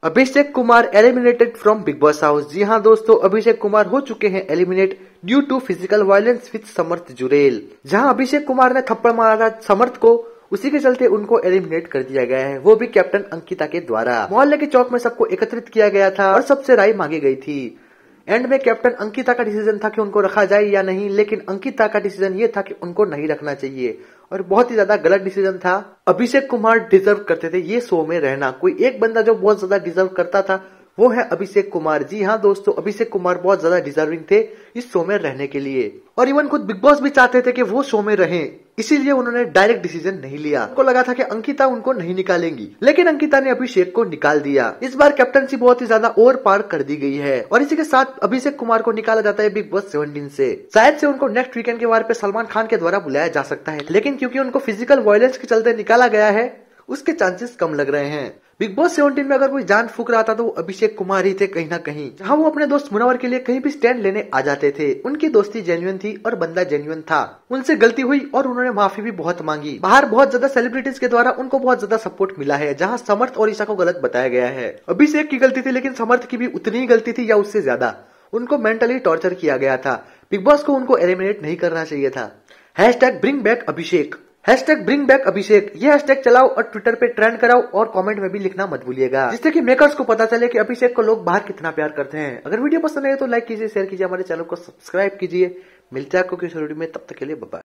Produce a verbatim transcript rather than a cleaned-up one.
Abhishek Kumar eliminated from Bigg Boss house. जी हाँ दोस्तों, अभिषेक कुमार हो चुके हैं eliminate due to physical violence with Samarth Jurel. जहां अभिषेक कुमार ने थप्पड़ मारा था समर्थ को, उसी के चलते उनको एलिमिनेट कर दिया गया है, वो भी कैप्टन अंकिता के द्वारा। मोहल्ले के चौक में सबको एकत्रित किया गया था और सबसे राय मांगी गई थी। एंड में कैप्टन अंकिता का डिसीजन था कि उनको रखा जाए या नहीं, लेकिन अंकिता का डिसीजन ये था कि उनको नहीं रखना चाहिए और बहुत ही ज्यादा गलत डिसीजन था। अभिषेक कुमार डिजर्व करते थे ये शो में रहना। कोई एक बंदा जो बहुत ज्यादा डिजर्व करता था वो है अभिषेक कुमार। जी हाँ दोस्तों, अभिषेक कुमार बहुत ज्यादा डिजर्विंग थे इस शो में रहने के लिए और इवन खुद बिग बॉस भी चाहते थे कि वो शो में रहें, इसीलिए उन्होंने डायरेक्ट डिसीजन नहीं लिया। उनको लगा था कि अंकिता उनको नहीं निकालेंगी, लेकिन अंकिता ने अभिषेक को निकाल दिया। इस बार कैप्टनसी बहुत ही ज्यादा ओवर पार कर दी गई है और इसी के साथ अभिषेक कुमार को निकाला जाता है बिग बॉस सेवनटीन से। शायद से उनको नेक्स्ट वीकेंड के वार पे सलमान खान के द्वारा बुलाया जा सकता है, लेकिन क्योंकि उनको फिजिकल वायलेंस के चलते निकाला गया है उसके चांसेस कम लग रहे हैं। बिग बॉस सेवनटीन में अगर कोई जान फूक रहा था तो वो अभिषेक कुमार ही थे कहीं ना कहीं, जहां वो अपने दोस्त मुनव्वर के लिए कहीं भी स्टैंड लेने आ जाते थे। उनकी दोस्ती जेन्युइन थी और बंदा जेन्युइन था। उनसे गलती हुई और उन्होंने माफी भी बहुत मांगी। बाहर बहुत ज्यादा सेलिब्रिटीज के द्वारा उनको बहुत ज्यादा सपोर्ट मिला है, जहां समर्थ और ईशा को गलत बताया गया है। अभिषेक की गलती थी, लेकिन समर्थ की भी उतनी ही गलती थी या उससे ज्यादा। उनको मेंटली टॉर्चर किया गया था। बिग बॉस को उनको एलिमिनेट नहीं करना चाहिए था। Hashtag bring back Abhishek, hashtag bring back Abhishek, ये हैशटैग चलाओ और ट्विटर पे ट्रेंड कराओ और कमेंट में भी लिखना मत भूलिएगा, जिससे कि मेकर्स को पता चले कि अभिषेक को लोग बाहर कितना प्यार करते हैं। अगर वीडियो पसंद आए तो लाइक कीजिए, शेयर कीजिए, हमारे चैनल को सब्सक्राइब कीजिए। मिलते हैं आपको किसी वीडियो में, तब तक के लिए बाय बाय।